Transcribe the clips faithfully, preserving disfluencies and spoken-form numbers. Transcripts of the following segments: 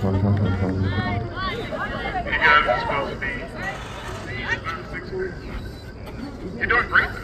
guys are supposed to be six years. You're doing great though.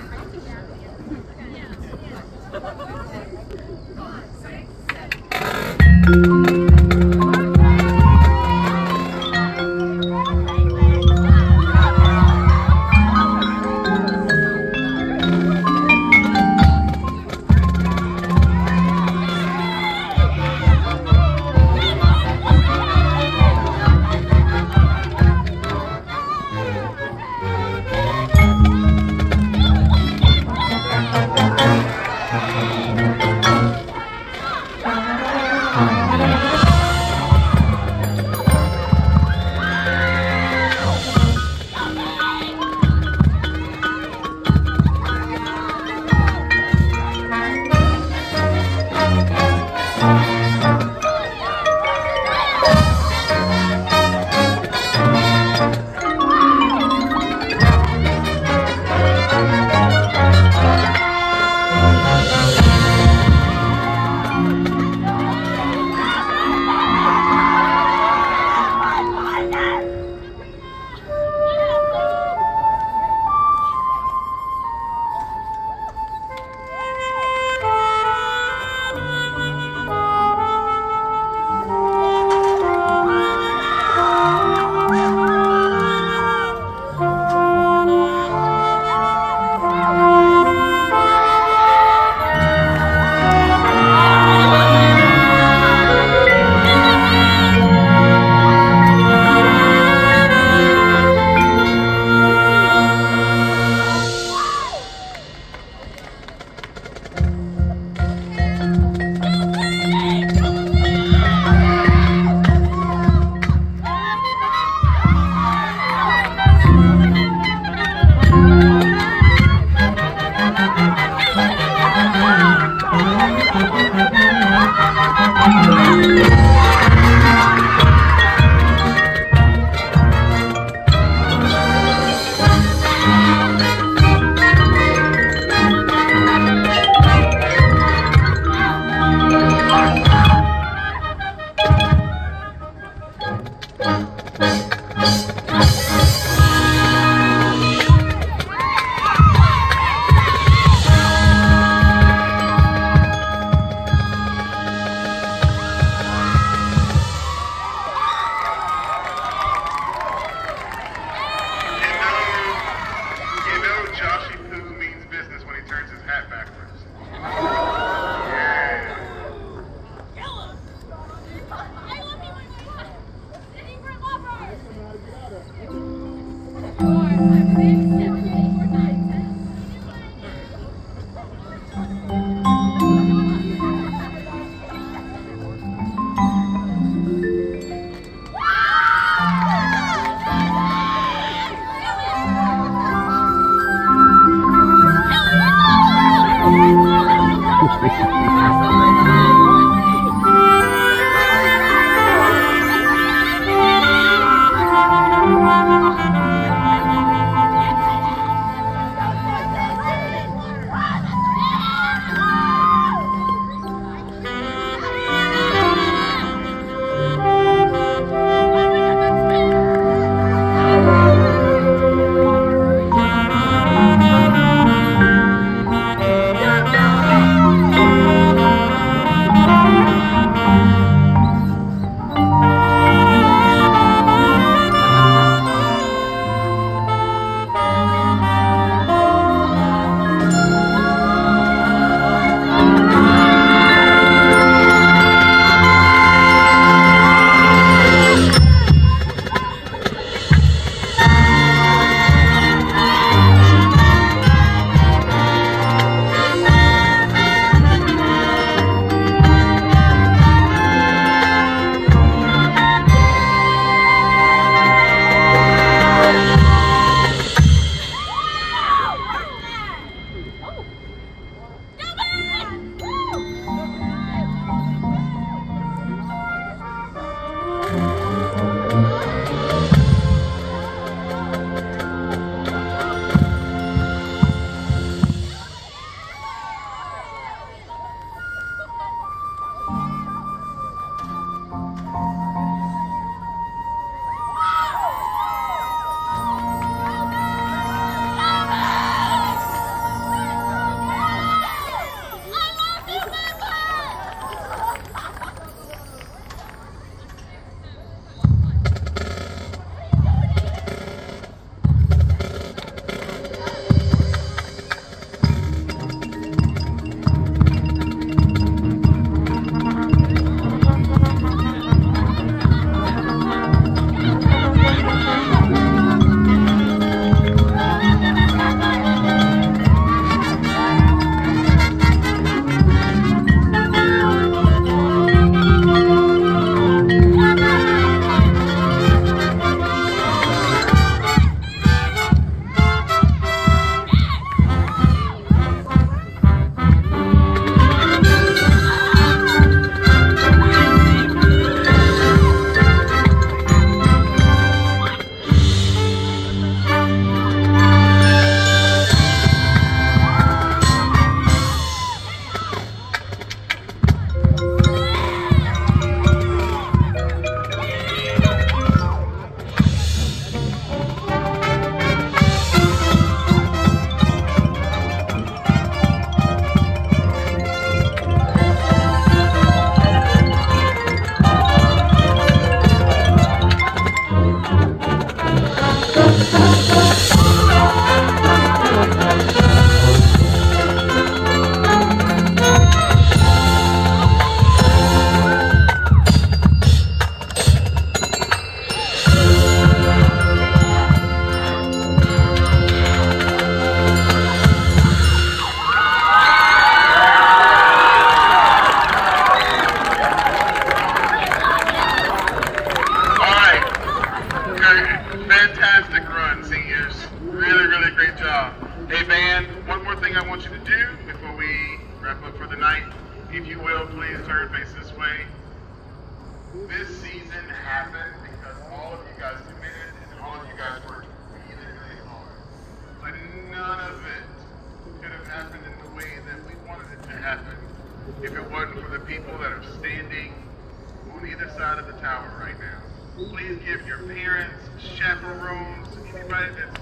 want you to do before we wrap up for the night, if you will, please turn face this way. This season happened because all of you guys committed and all of you guys worked really, really hard. But none of it could have happened in the way that we wanted it to happen if it wasn't for the people that are standing on either side of the tower right now. Please give your parents, chaperones, anybody that's...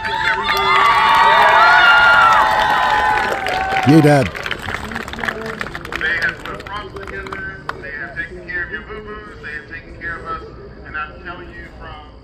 You, Dad. They have put rocks together, they have taken care of your boo-boos, they have taken care of us, and I'm telling you from